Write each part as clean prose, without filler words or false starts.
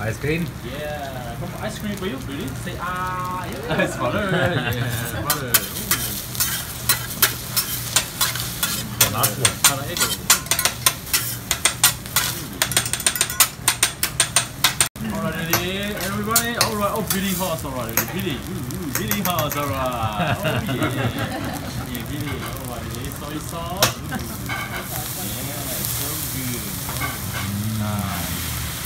ice cream. Yeah, come ice cream for you, really? Say ah, yeah, it's butter. Yeah, butter. The last one. Alright, ready, everybody. Alright, oh, Billy Horse, alright, Billy. Billy Horse, alright. Oh yeah, yeah, Billy. Alright, ready, soy sauce. Yeah, so good. Nice.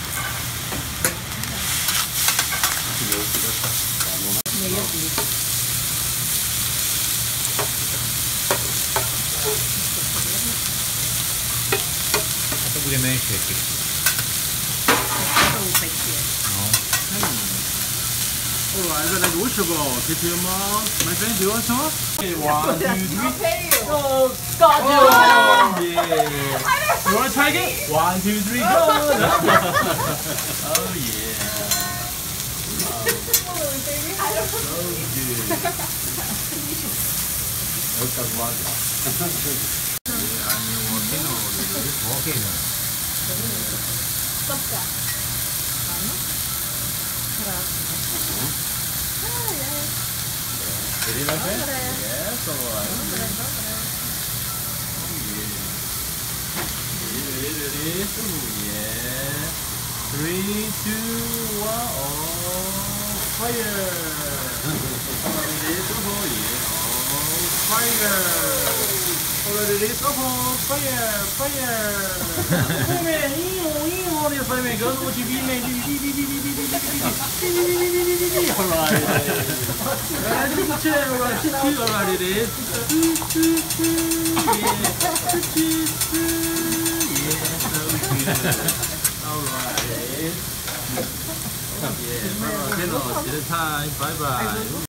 Ito bigyan na yung shake it. Alright, I got like washable. Take your mouth. My friend, do you want some? Okay, 1, 2, 3. Go! Got you! Yeah. You want to try again? 1, 2, 3, go! Oh yeah. So good. Okay. Ready, my friend? Yes, alright. Ready? Ooh, yeah. 3, 2, 1, oh, fire! Ready, go, yeah, oh, fire! Already, go, fire, fire! Fireman, go to what you mean, man. Alright. Alright, it is. Yeah, so good. Alright. Yeah, bye-bye. Bye-bye.